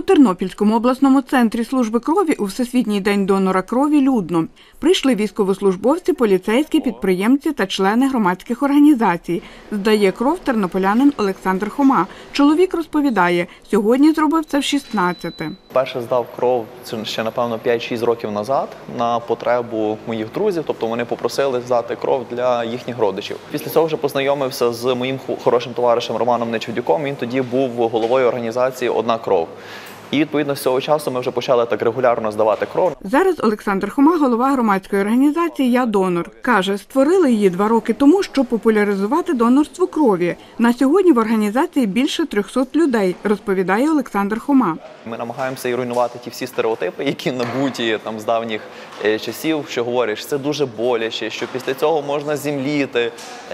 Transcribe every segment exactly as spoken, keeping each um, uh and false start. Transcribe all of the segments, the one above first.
Тернопільському обласному центрі служби крові у Всесвітній день донора крові людно. Прийшли військовослужбовці, поліцейські, підприємці та члени громадських організацій. Здає кров тернополянин Олександр Хома. Чоловік розповідає, сьогодні зробив це в шістнадцяте. Перше здав кров ще, напевно, п'ять-шість років назад на потребу моїх друзів, тобто вони попросили здати кров для їхніх родичів. Після цього вже познайомився з моїм хорошим товаришем Романом Нечудюком, він тоді був головою організації «Одна кров». І, відповідно, з цього часу ми вже почали так регулярно здавати кров. Зараз Олександр Хома – голова громадської організації «Я донор». Каже, створили її два роки тому, щоб популяризувати донорство крові. На сьогодні в організації більше трьохсот людей, розповідає Олександр Хома. Ми намагаємося і руйнувати ті всі стереотипи, які набуті там, з давніх часів, що говориш, це дуже боляче, що після цього можна зімліти,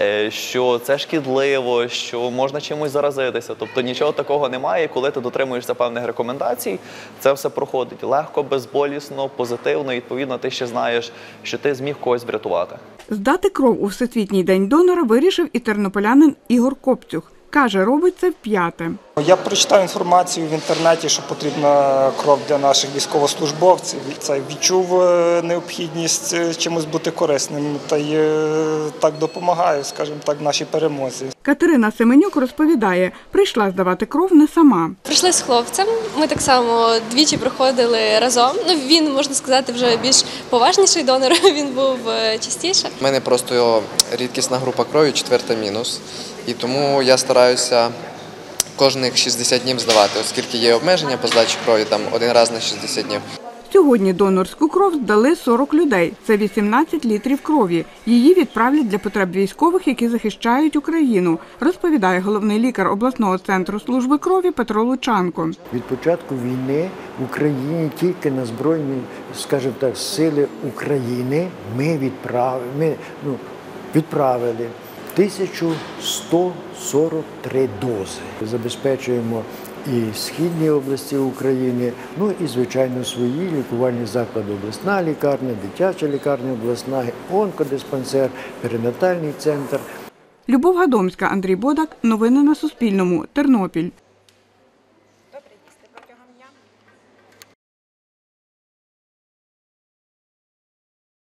що це шкідливо, що можна чимось заразитися. Тобто нічого такого немає, коли ти дотримуєшся певних рекомендацій. Це все проходить легко, безболісно, позитивно, і, відповідно, ти ще знаєш, що ти зміг когось врятувати. Здати кров у Всесвітній день донора вирішив і тернополянин Ігор Копцюх. Каже, робить це вп'яте. Я прочитав інформацію в інтернеті, що потрібна кров для наших військовослужбовців. Це відчув необхідність чимось бути корисним та й так допомагаю, скажімо так, нашій перемозі. Катерина Семенюк розповідає, прийшла здавати кров не сама. Прийшли з хлопцем, ми так само двічі проходили разом. Ну, він, можна сказати, вже більш поважніший донор, він був частіше. У мене просто рідкісна група крові, четверта мінус. І тому я стараюся кожних шістдесят днів здавати, оскільки є обмеження по здачі крові, там один раз на шістдесят днів. Сьогодні донорську кров здали сорок людей. Це вісімнадцять літрів крові. Її відправлять для потреб військових, які захищають Україну, розповідає головний лікар обласного центру служби крові Петро Лучанко. Від початку війни в Україні тільки на Збройні, скажімо так, сили України ми відправили, ми, ну, відправили тисячу сто сорок три дози. Забезпечуємо і східні області України, ну і, звичайно, свої лікувальні заклади: обласна лікарня, дитяча лікарня обласна, онкодиспансер, перинатальний центр. Любов Гадомська, Андрій Бодак. Новини на Суспільному. Тернопіль.